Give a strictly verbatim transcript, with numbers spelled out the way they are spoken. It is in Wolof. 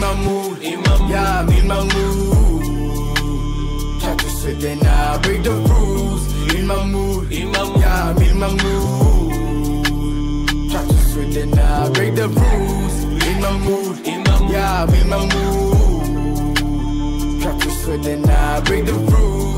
my mood, in my mood. Yeah, I'm in my mood. Try to sweat and I break the rules. In my mood, in my mood. Yeah, I'm in my mood. Try to sweat and I break the rules. In my mood, in my mood. Yeah, I'm in my mood. Try to sweat and I break the rules.